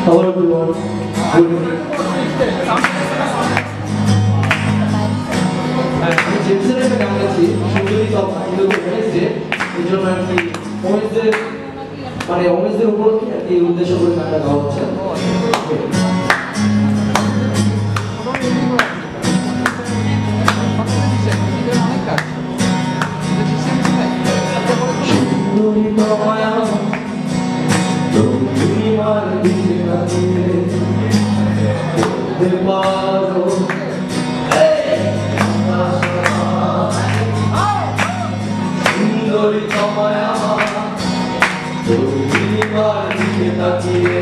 Hello everyone. আমি জেমসের একটা গান গাচ্ছি সুন্দরী তপা কিন্তু ওয়েনেসডে এই জন্য আর কি ওয়েনেসডে উপলক্ষে আর কি উদ্দেশ্য করে গানটা গাওয়া হচ্ছে। সুন্দরী তপা তুমি মার দিকে লাগিয়ে বলতে পারো সুন্দরী তোমায় তুমি মার দিকে তাকিয়ে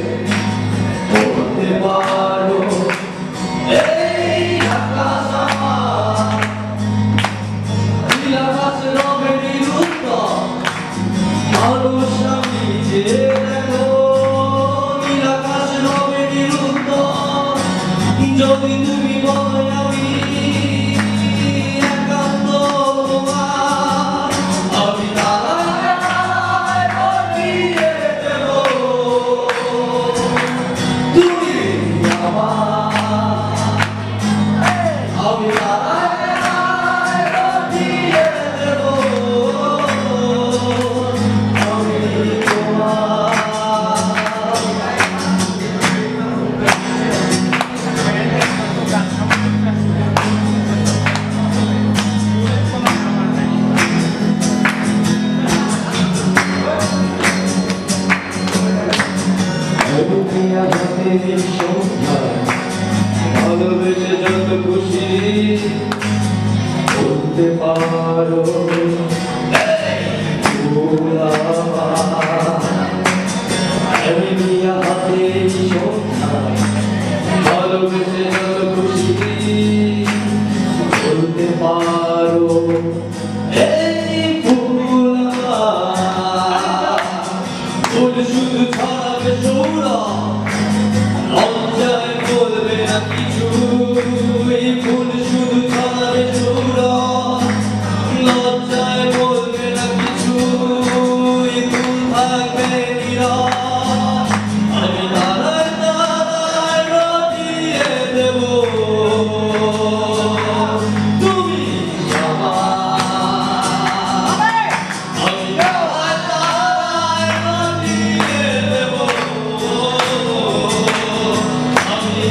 বলতে পারো এই আকাশ আমার নীল আকাশ রবে নিরুদ্ধ মানুষ আমি যে দেখো নীল আকাশ রবে নিরুদ্ধ যদি তুমি বলো আমি একান্ত তোমার আমি তারায় বলিয়ে দেব তুমি আমার আমি তারায় বলিয়ে দেব আমি তোমার ভালোবেসে যত খুশি বলতে পারো হাতে ভালোবেসে যত খুশি বলতে পারো ফুল শুধু ছড়াবে সৌরা লজ্জায় বলবে না কিছু এই ফুল শুধু ছড়াবে সৌরা লজ্জায় বলবে না কিছু এই ফুল থাকবে নীরব আমি তারায় তারায় রটিয়ে দেব তুমি আমার আমি তারায় তারায় রটিয়ে দেব আমি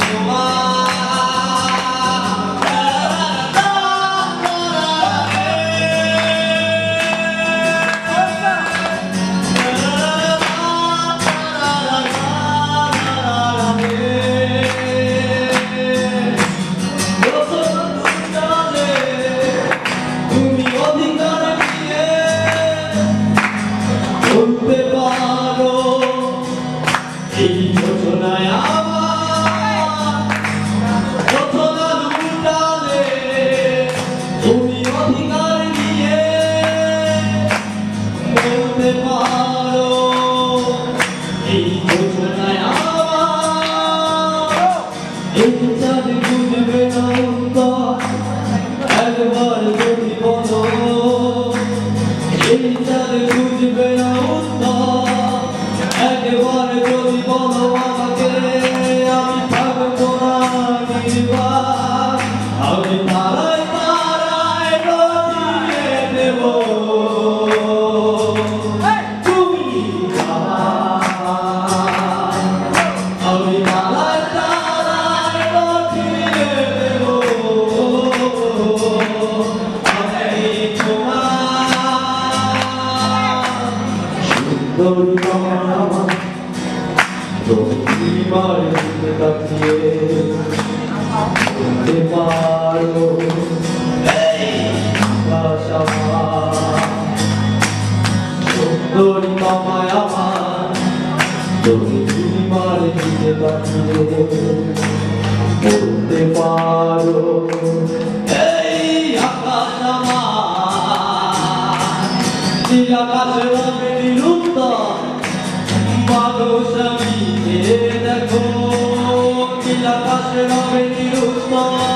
তুমি অধিকার দিয়ে বলতে পারো এই যোজনায় আমার যোজনা লুটালে তুমি অধিকার দিয়ে বলতে পারো এই যোজনায় আমার এই চাঁদ বুঝবে না উত্তর একবার যদি বলো এই চাঁদ বুঝবে না উত্তর একবার যদি বলো আমাকে আমি থাকবো না নির্বাক আমি তারায় তারায় রটিয়ে দেব তুমি আমার আমি তারায় তারায় রটিয়ে দেব আমি তোমার সুন্দরী তোমার তুমি মার দিকে তাকিয়ে বলতে পারো এই আকাশ আমার সুন্দরী তোমায় আমার তুমি মার দিকে তাকিয়ে বলতে পারো এই আকাশ আমার নীল আকাশ রবে নিরুদ্ধ মানুষ আমি দেখো নীল আকাশ রবে নিরুদ্ধ